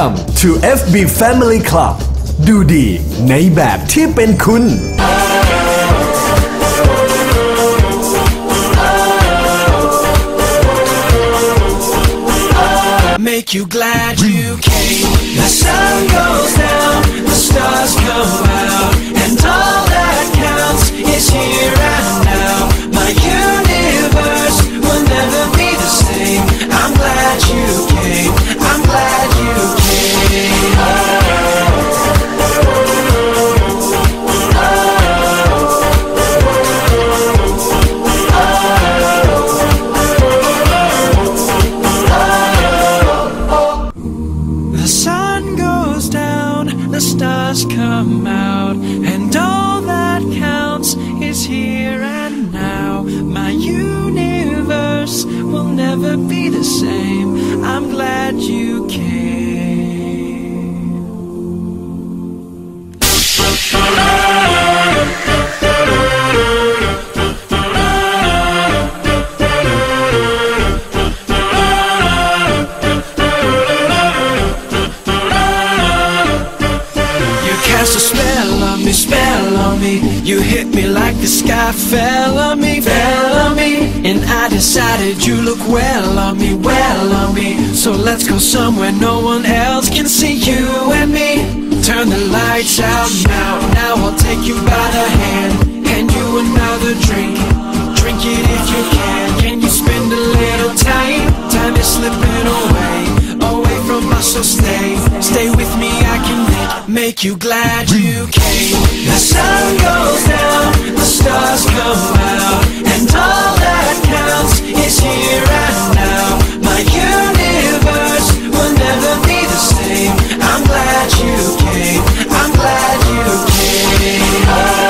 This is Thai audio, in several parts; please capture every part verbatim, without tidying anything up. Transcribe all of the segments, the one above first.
Welcome to เอฟ บี Family Club ดูดีในแบบที่เป็นคุณ Make you glad you came. The sun goes down, the stars come out, and all that counts is here and now. My universe will never be the same. I'm glad you came. I'm glad you came. The sun goes down, the stars come out, and all that counts is here and now. My universe will never be the same. I'm glad you came. You cast a spell on me, spell on me. You hit me like the sky fell on me, fell on me. And I decided you look well on me, well on me. So let's go somewhere no one else can see you and me. Turn the lights out now, now I'll take you by the hand. Hand you another drink, drink it if you can. Can you spend a little time? Time is slipping away, away from us, so stay. Stay with me, I can make, make you glad you came. The sun goes down, the stars come out, and all that counts is here and now. My universe will never be the same. I'm glad you came. I'm glad you came.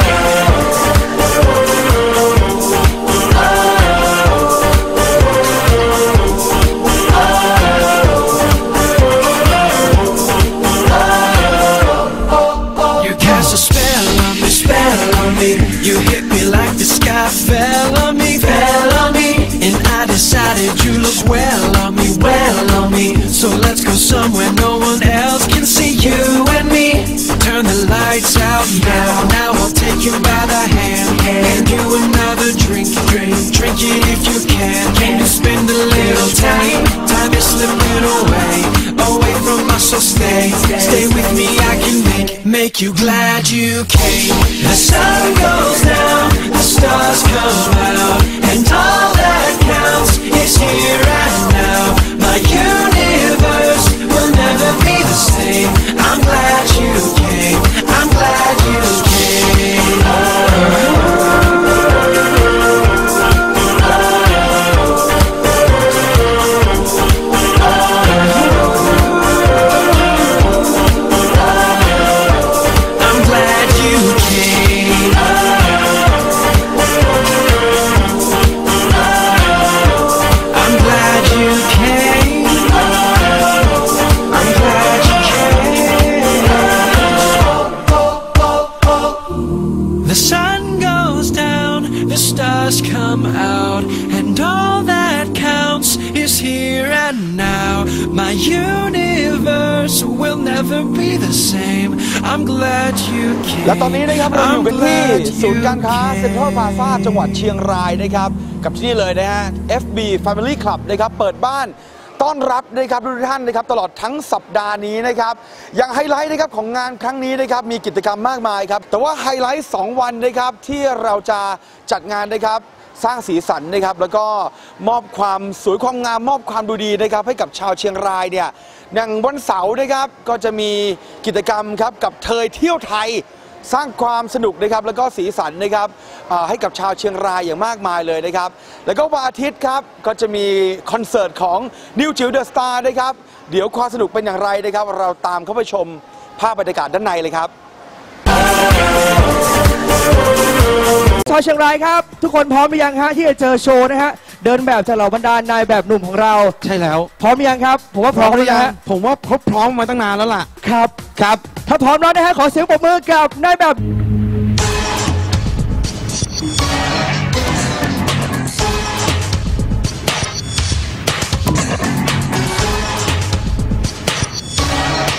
You cast a spell on me, spell on me. You hit me like the sky fell on me, fell on me. And I decided you look well on me, well on me. So let's go somewhere no one else can see you and me. Turn the lights out now, now I'll take you by the hand. Hand you another drink, drink, drink it if you can. Can you spend a little time? Time is slipping away, away from us, so stay. Stay with me, I can make, make you glad you came. The sun goes down, the stars come out, and all that counts is here and now. My universe will never be the same. I'm glad you came. I'm glad you came. I'm glad you came. I'm glad you came. I'm glad you came. The sun goes down, the stars come out, and all that counts is here and now. My universe will never be the same. I'm glad you came. และตอนนี้นะครับเราอยู่กันที่ศูนย์การค้าเซ็นทรัลพลาซ่าจังหวัดเชียงรายนะครับกับที่นี่เลยนะฮะ เอฟ บี Family Club นะครับเปิดบ้านต้อนรับนะครับทุกท่านนะครับตลอดทั้งสัปดาห์นี้นะครับอย่างไฮไลท์นะครับของงานครั้งนี้นะครับมีกิจกรรมมากมายครับแต่ว่าไฮไลท์สองวันนะครับที่เราจะจัดงานนะครับสร้างสีสันนะครับแล้วก็มอบความสวยความงามมอบความดูดีนะครับให้กับชาวเชียงรายเนี่ยอย่างวันเสาร์นะครับก็จะมีกิจกรรมครับกับเทยเที่ยวไทยสร้างความสนุกนะครับแล้วก็สีสันนะครับให้กับชาวเชียงรายอย่างมากมายเลยนะครับแล้วก็วันอาทิตย์ครับก็จะมีคอนเสิร์ตของนิวจิ๋วเดอะสตาร์นะครับเดี๋ยวความสนุกเป็นอย่างไรนะครับเราตามเข้าไปชมภาพบรรยากาศด้านในเลยครับชาวเชียงรายครับทุกคนพร้อมหรือยังฮะที่จะเจอโชว์นะฮะเดินแบบจากเหล่าบรรดานายแบบหนุ่มของเราใช่แล้วพร้อมหรือยังครับผมว่าพร้อมหรือยังผมว่าเขาพร้อมมาตั้งนานแล้วล่ะครับครับถ้าพร้อมแล้วนะฮะขอเสียงปรบมือกับนายแบบ We'll be right back.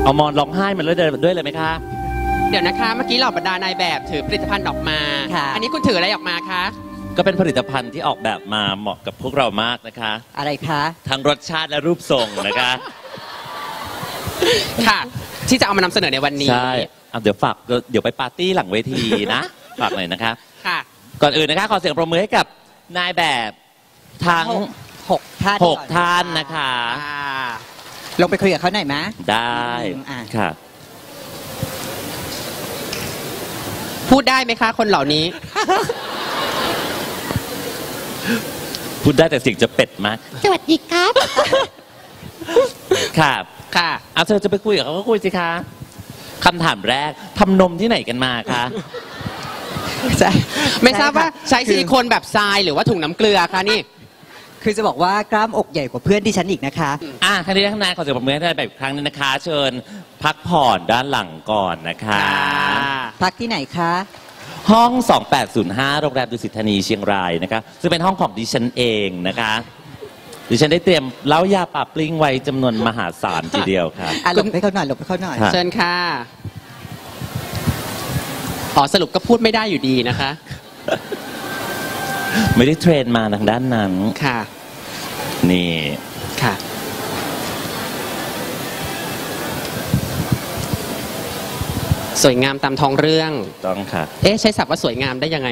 เอามอนร้องไห้มันเลยด้วยเลยไหมคะเดี๋ยวนะคะเมื่อกี้เหล่าบรรดานายแบบถือผลิตภัณฑ์ออกมาอันนี้คุณถืออะไรออกมาคะก็เป็นผลิตภัณฑ์ที่ออกแบบมาเหมาะกับพวกเรามากนะคะอะไรคะทั้งรสชาติและรูปทรงนะคะค่ะที่จะเอามานำเสนอในวันนี้ใช่เดี๋ยวฝากเดี๋ยวไปปาร์ตี้หลังเวทีนะฝากหน่อยนะคะค่ะก่อนอื่นนะคะขอเสียงปรบมือให้กับนายแบบทั้งหกท่านหกท่านนะคะลงไปคุยกับเขาหน่อยไหมได้ค่ะพูดได้ไหมคะคนเหล่านี้พูดได้แต่เสียงจะเป็ดมากสวัสดีครับค่ะค่ะเอาเธอจะไปคุยกับเขาก็คุยสิคะคำถามแรกทำนมที่ไหนกันมาคะไม่ทราบว่าใช้ซิลิโคนแบบทรายหรือว่าถุงน้ำเกลือคะนี่คือจะบอกว่ากล้ามอกใหญ่กว่าเพื่อนดิฉันอีกนะคะอ่ะครั้งนี้ข้างในขอเสียงปรบมือให้ได้แบบครั้งนึงนะคะเชิญพักผ่อนด้านหลังก่อนนะคะพักที่ไหนคะห้องสองแปดศูนย์ห้าโรงแรมดุสิตธานีเชียงรายนะคะซึ่งเป็นห้องของดิฉันเองนะคะดิฉันได้เตรียมเล้ายาปลาปลิ้งไว้จำนวนมหาศาลทีเดียวค่ะหลบให้เขาหน่อยหลบให้เขาหน่อยเชิญค่ะอ๋อสรุปก็พูดไม่ได้อยู่ดีนะคะไม่ได้เทรนมาทางด้านนั้นค่ะนี่ค่ะสวยงามตามท้องเรื่องถูกต้องค่ะเอ๊ะใช้ศัพท์ว่าสวยงามได้ยังไง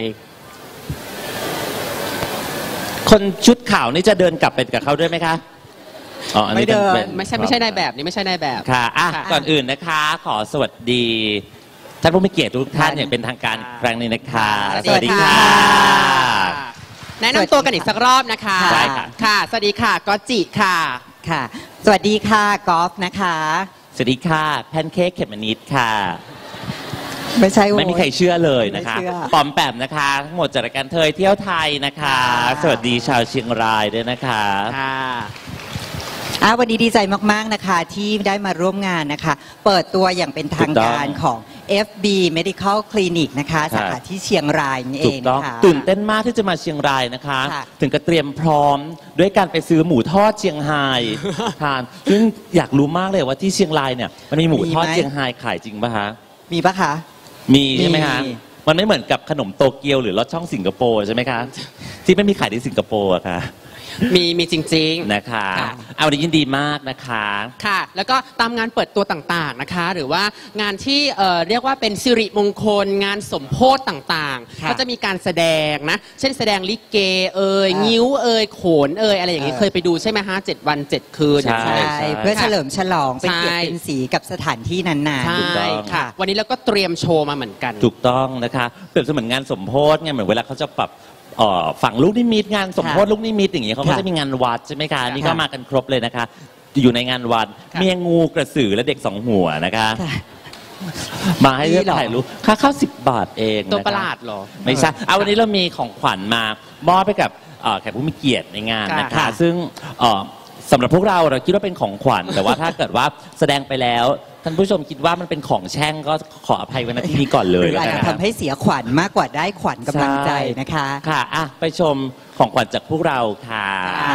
คนชุดขาวนี่จะเดินกลับไปกับเขาด้วยไหมคะอ๋ออันนี้เป็นไม่ใช่ไม่ใช่นายแบบนี่ไม่ใช่นายแบบค่ะอ่ะก่อนอื่นนะคะขอสวัสดีท่านผู้มีเกียรติทุกท่านเนี่ยเป็นทางการครั้งนี้นะคะสวัสดีค่ะแนะนำตัวกันอีกสักรอบนะคะใช่ค่ะค่ะสวัสดีค่ะก๊อตจิค่ะค่ะสวัสดีค่ะกอล์ฟนะคะสวัสดีค่ะแพนเค้กเขมนิดค่ะไม่ใช่ไม่มีใครเชื่อเลยนะคะปอมแปมนะคะทั้งหมดจากรายการเทยเที่ยวไทยนะคะสวัสดีชาวเชียงรายด้วยนะคะค่ะวันนี้ดีใจมากๆนะคะที่ได้มาร่วมงานนะคะเปิดตัวอย่างเป็นทางการของ เอฟ บี Medical Clinic นะคะสาขาที่เชียงรายนี่เองนะคะตื่นเต้นมากที่จะมาเชียงรายนะคะถึงกับเตรียมพร้อมด้วยการไปซื้อหมูทอดเชียงไฮ้ทานซึ่งอยากรู้มากเลยว่าที่เชียงรายเนี่ยมันมีหมูทอดเชียงไฮ้ขายจริงป่ะคะมีป่ะคะมีใช่ไหมคะมันไม่เหมือนกับขนมโตเกียวหรือลอดช่องสิงคโปร์ใช่ไหมคะที่ไม่มีขายที่สิงคโปร์อะค่ะมีมีจริงๆนะคะเอาวันนี้ยินดีมากนะคะค่ะแล้วก็ตามงานเปิดตัวต่างๆนะคะหรือว่างานที่เอ่อเรียกว่าเป็นสิริมงคลงานสมโภชต่างๆก็จะมีการแสดงนะเช่นแสดงลิเกเอ่ยงิ้วเอ่ยโขนเอ่ยอะไรอย่างนี้เคยไปดูใช่ไหมฮะเจ็ดวันเจ็ดคืนใช่เพื่อเฉลิมฉลองเป็นเกียรติเป็นสีกับสถานที่นั้นๆใช่ค่ะวันนี้เราก็เตรียมโชว์มาเหมือนกันถูกต้องนะคะเปรียบเสมือนงานสมโภชไงเหมือนเวลาเขาจะปรับฝั่งลูกนิมิตงานสมโภชลูกนิมิตอย่างเงี้ยเขาก็จะมีงานวัดใช่ไหมคะนี่ก็มากันครบเลยนะคะอยู่ในงานวัดเมียงูกระสือและเด็กสองหัวนะคะมาให้เลือกถ่ายรูปค่าเข้าสิบบาทเองตัวประหลาดหรอไม่ใช่เอาวันนี้เรามีของขวัญมามอบไปกับแขกผู้มีเกียรติในงานนะคะซึ่งสำหรับพวกเราเราคิดว่าเป็นของขวัญแต่ว่าถ้าเกิดว่าแสดงไปแล้วท่านผู้ชมคิดว่ามันเป็นของแช่งก็ขออภัยไว้ณที่นี้ก่อนเลยอาจจะทำให้เสียขวัญมากกว่าได้ขวัญกำลังใจนะคะค่ะอ่ะไปชมของขวัญจากพวกเราค่ะ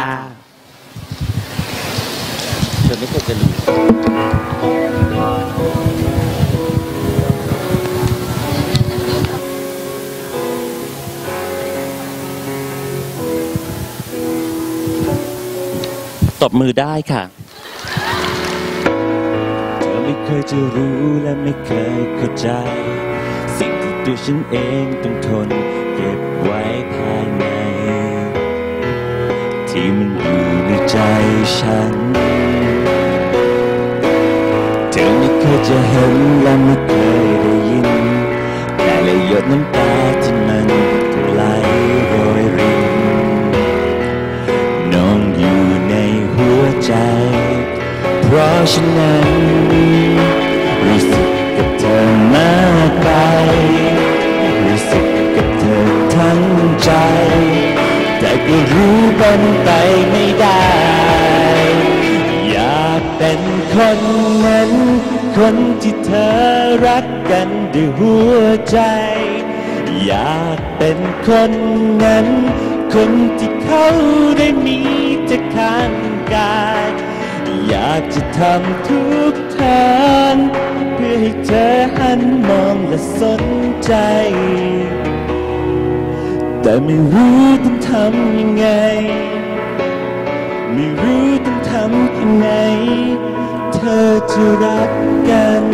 เธอไม่เคยจะรู้ตบมือได้ค่ะไม่เคยจะรู้และไม่เคยเข้าใจสิ่งที่ตัวฉันเองต้องทนเก็บไว้ภายในที่มันอยู่ในใจฉันเธอไม่เคยจะเห็นและไม่เคยได้ยินแต่ละหยดน้ำตาที่มันไหลโรยรินนองอยู่ในหัวใจเพราะฉะนั้นรู้สึกกับเธอมากไปรู้สึกกับเธอทั้งใจแต่ก็รู้เป็นไปไม่ได้อยากเป็นคนนั้นคนที่เธอรักกันด้วยหัวใจอยากเป็นคนนั้นคนที่เขาได้มีจะข้างกายอยากจะทำทุกทางเพื่อให้เธอหันมองและสนใจแต่ไม่รู้ต้องทำยังไงไม่รู้ต้องทำยังไงเธอจะรักกัน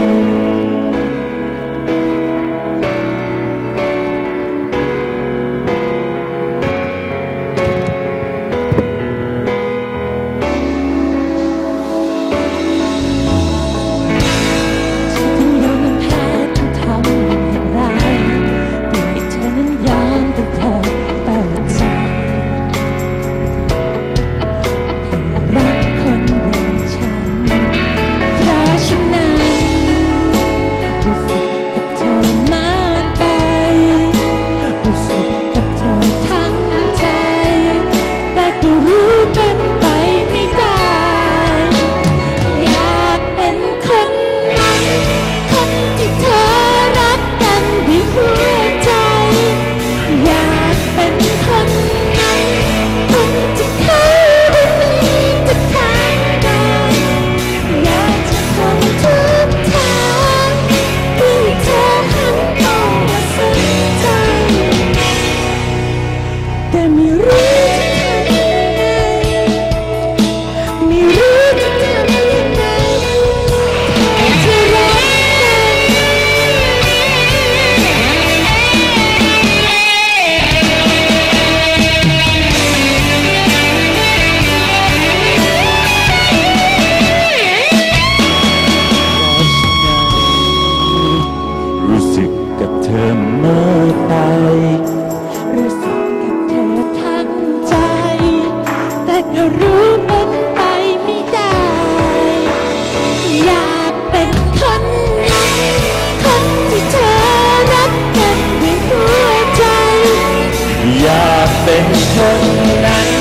เป็นคนนั้น